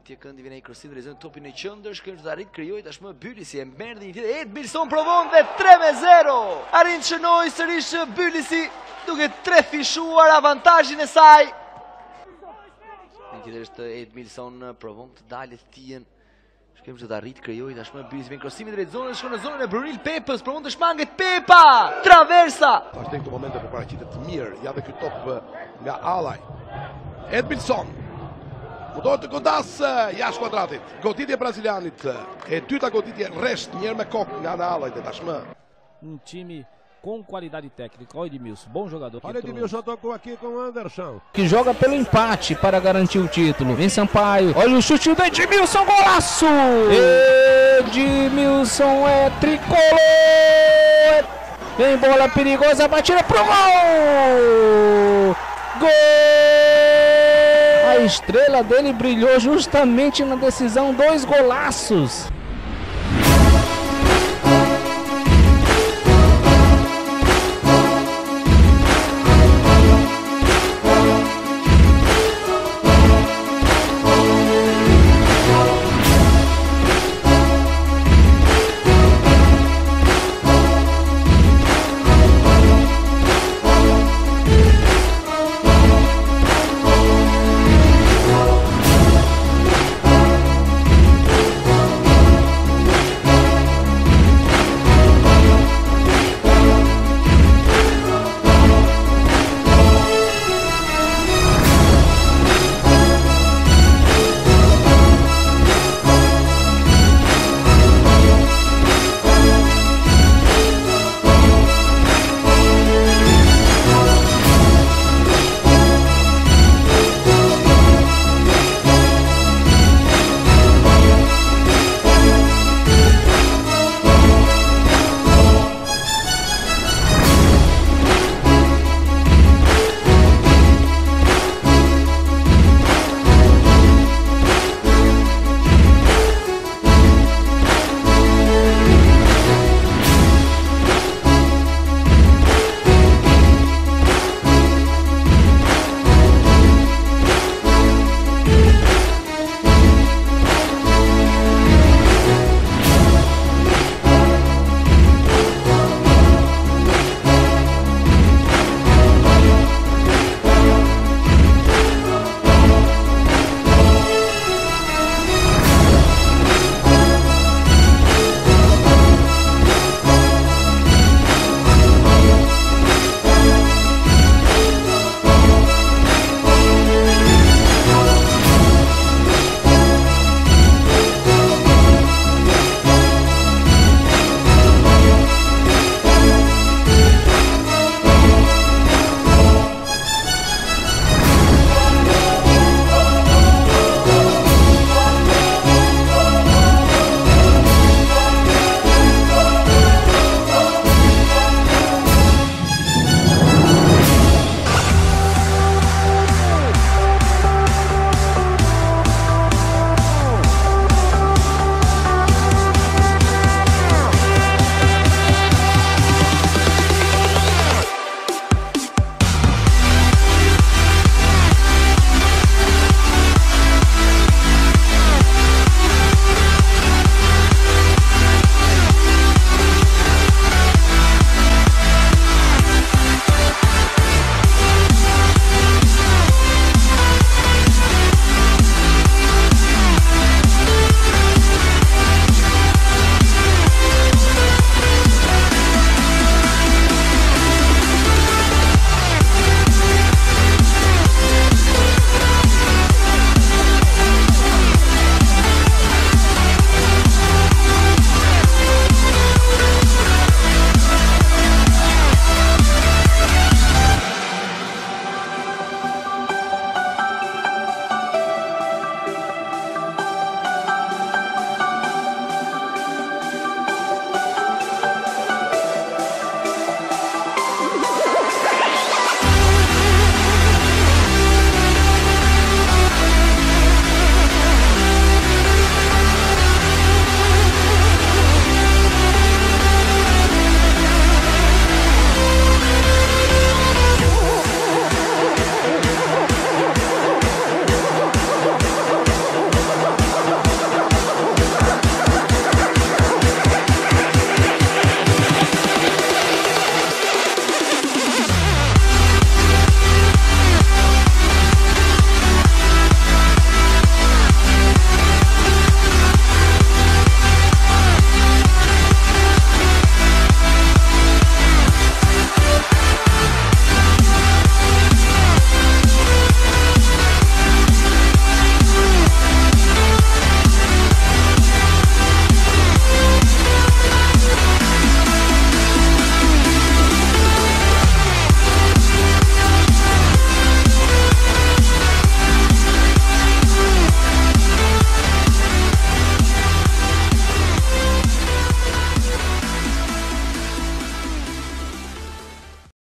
Goditje këndi vjen ai kërcim drejton topin në qendër, shkëmbë arrit krijoi tashmë Bylisi e merrni një tjetër. Edmilson provon dhe 3-0. Arrin të shënoi sërish Bylisi duke trefishuar avantazhin e saj. Një tjetër është Edmilson, provon të dalë të tijen. Shkëmbë të arrit krijoi tashmë Bylisi vjen kërcimi drejt zonës, shkon në zonën e Brunil Pepës, provon të shmanget Pepa. Traversa. Është në këtë moment për paraqitet të mirë, ja dhe ky top nga Allaj. Edmilson mundohet të godas jashtë kuadratit. Goditje brazilianit. E dyta goditje rresht njëherë me kokë nga ana Allajt tashmë. Time com qualidade técnica. Olha Edmilson, bom jogador. Olha Edmilson, tocou aqui com o Anderson. Que joga pelo empate para garantir o título. Vem Sampaio. Olha o chute do Edmilson, golaço! Edmilson é tricolor! Vem bola perigosa, batida pro gol! Gol! A estrela dele brilhou justamente na decisão, 2 golaços.